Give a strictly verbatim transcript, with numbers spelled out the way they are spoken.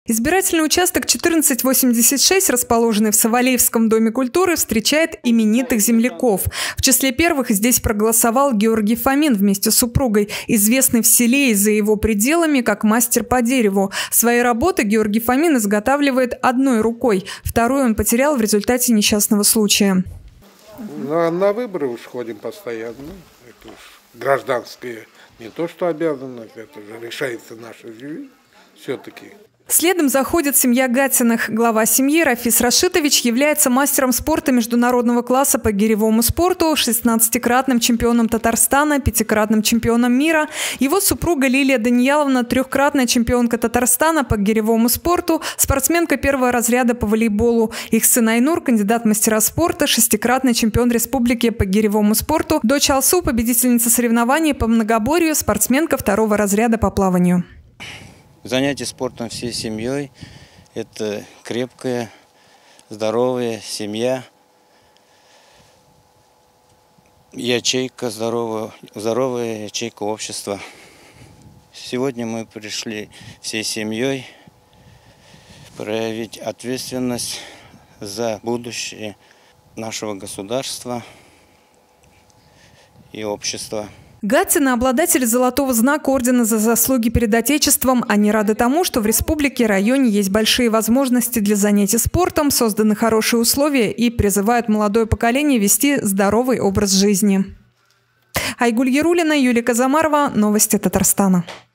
Избирательный участок четырнадцать восемьдесят шесть, расположенный в Савалеевском доме культуры, встречает именитых земляков. В числе первых здесь проголосовал Георгий Фомин вместе с супругой, известный в селе и за его пределами как мастер по дереву. Свои работы Георгий Фомин изготавливает одной рукой, вторую он потерял в результате несчастного случая. На, на выборы уж ходим постоянно. Это уж гражданское не то что обязанность, это же решается наша жизнь все-таки. Следом заходит семья Гатиных. Глава семьи Рафис Рашитович является мастером спорта международного класса по гиревому спорту, шестнадцатикратным чемпионом Татарстана, пятикратным чемпионом мира. Его супруга Лилия Данияловна – трехкратная чемпионка Татарстана по гиревому спорту, спортсменка первого разряда по волейболу. Их сын Айнур – кандидат в мастера спорта, шестикратный чемпион республики по гиревому спорту. Дочь Алсу – победительница соревнований по многоборью, спортсменка второго разряда по плаванию. Занятие спортом всей семьей – это крепкая, здоровая семья, ячейка здоровая, здоровая ячейка общества. Сегодня мы пришли всей семьей проявить ответственность за будущее нашего государства и общества. Гатины – обладатели золотого знака ордена за заслуги перед Отечеством. Они рады тому, что в республике и районе есть большие возможности для занятий спортом, созданы хорошие условия и призывают молодое поколение вести здоровый образ жизни. Айгуль Ярулина, Юлия Казамарова. Новости Татарстана.